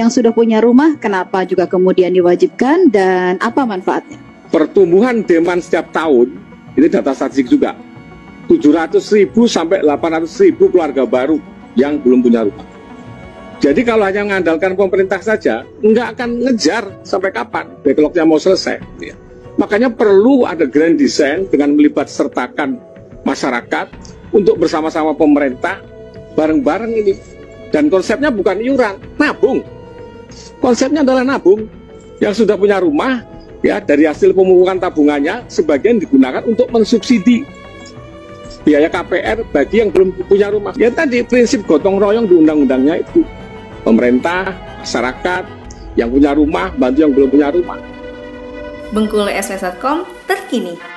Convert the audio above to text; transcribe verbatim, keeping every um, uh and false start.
yang sudah punya rumah, kenapa juga kemudian diwajibkan dan apa manfaatnya? Pertumbuhan demand setiap tahun, ini data statistik juga, tujuh ratus ribu sampai delapan ratus ribu keluarga baru yang belum punya rumah. Jadi kalau hanya mengandalkan pemerintah saja, nggak akan ngejar sampai kapan backlognya mau selesai. Ya. Makanya perlu ada grand design dengan melibat sertakan masyarakat untuk bersama-sama pemerintah, bareng-bareng ini. Dan konsepnya bukan iuran, nabung. Konsepnya adalah nabung. Yang sudah punya rumah, ya dari hasil pemupukan tabungannya, sebagian digunakan untuk mensubsidi biaya K P R bagi yang belum punya rumah. Ya tadi prinsip gotong royong di undang-undangnya itu. Pemerintah, masyarakat, yang punya rumah, bantu yang belum punya rumah. Bengkulu S M S titik com terkini.